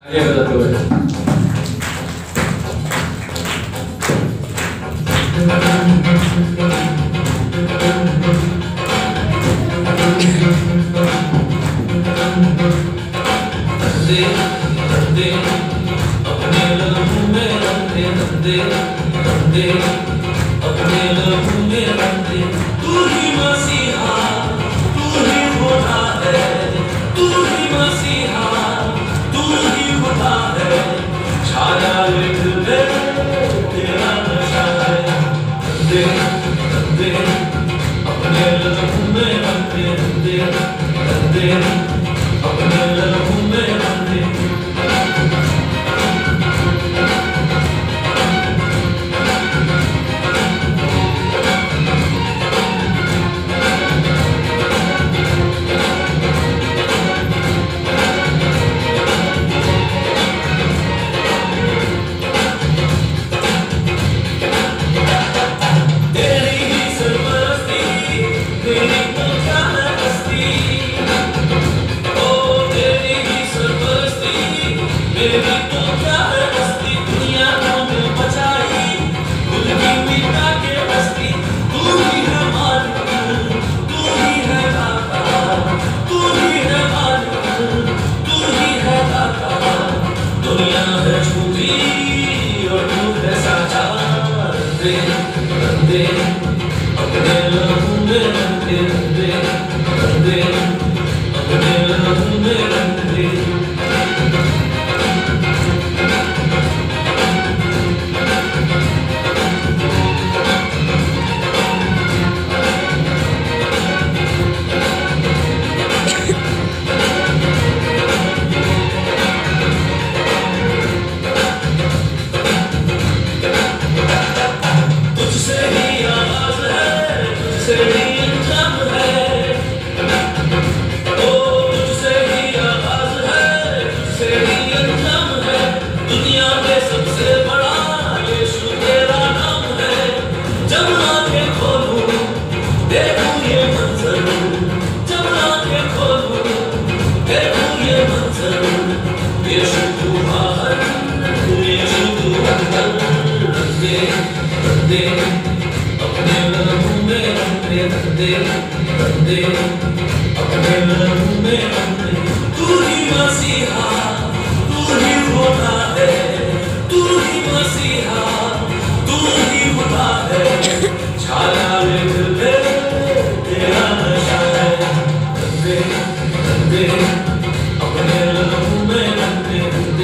आगे बताते हुए अपने लहू में रंगे अपने लहू में रंगे तू ही मसीहा तू ही खुदा है तू ही मसीहा तू ही खुदा है छाया लिख ले तेरा नशा है रंगे अपने लहू में रंगे अपने लहू में रंगे अपने लहू में रंगे अपने लहू में रंगे अपने लहू में रंगे अपने लहू में रंगे तू ही मसीहा तू ही खुदा है तू ही मसीहा तू ही खुदा है छाया लिख ले तेरा नशा है रंगे अपने लहू में रंगे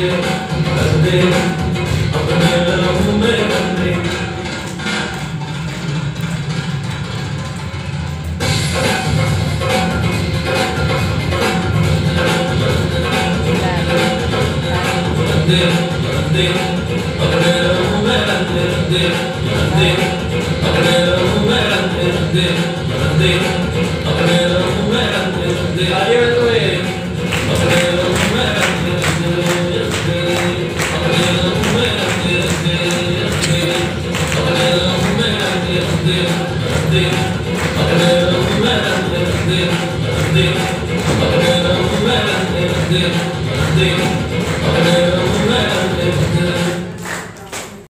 अपने लहू में रंगे अपने लहू में रंगे अपने लहू में रंगे अपने लहू में रंगे